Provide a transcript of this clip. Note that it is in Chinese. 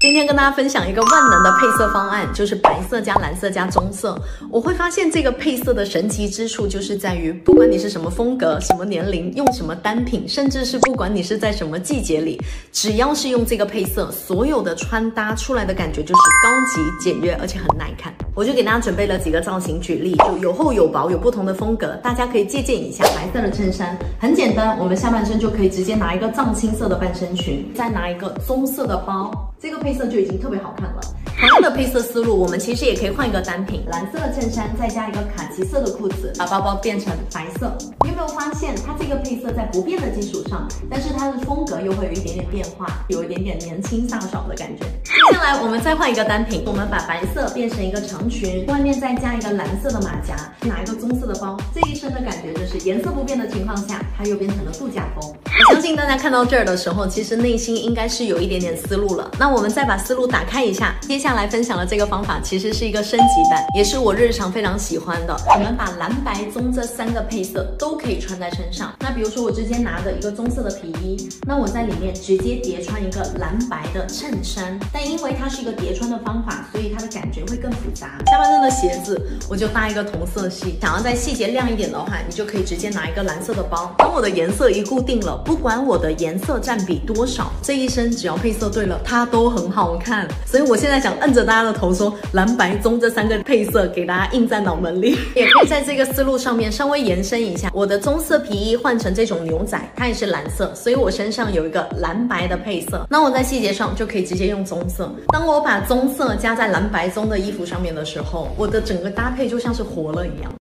今天跟大家分享一个万能的配色方案，就是白色加蓝色加棕色。我会发现这个配色的神奇之处就是在于，不管你是什么风格、什么年龄，用什么单品，甚至是不管你是在什么季节里，只要是用这个配色，所有的穿搭出来的感觉就是高级、简约，而且很耐看。我就给大家准备了几个造型举例，就有厚有薄，有不同的风格，大家可以借鉴一下。白色的衬衫很简单，我们下半身就可以直接拿一个藏青色的半身裙，再拿一个棕色的包，这个配色就已经特别好看了。同样的配色思路，我们其实也可以换一个单品，蓝色的衬衫再加一个卡其色的裤子，把包包变成白色。你有没有发现，它这个配色在不变的基础上，但是它的风格又会有一点点变化，有一点点年轻飒爽的感觉。接下来我们再换一个单品，我们把白色变成一个长裙，外面再加一个蓝色的马甲，拿一个棕色的包，这一身的感觉就是颜色不变的情况下，它又变成了度假风。我相信大家看到这儿的时候，其实内心应该是有一点点思路了。那我们再把思路打开一下，接下来分享的这个方法其实是一个升级版，也是我日常非常喜欢的。我们把蓝白棕这三个配色都可以穿在身上。那比如说我之前拿的一个棕色的皮衣，那我在里面直接叠穿一个蓝白的衬衫，但因为它是一个叠穿的方法，所以它的感觉会更复杂。下半身的鞋子我就搭一个同色系，想要在细节亮一点的话，你就可以直接拿一个蓝色的包。当我的颜色一固定了，不管我的颜色占比多少，这一身只要配色对了，它都很好看。所以我现在想摁着大家的头说，蓝白棕这三个配色给大家印在脑门里。也可以在这个思路上面稍微延伸一下，我的棕色皮衣换成这种牛仔，它也是蓝色，所以我身上有一个蓝白的配色。那我在细节上就可以直接用棕色。当我把棕色加在蓝白棕的衣服上面的时候，我的整个搭配就像是活了一样。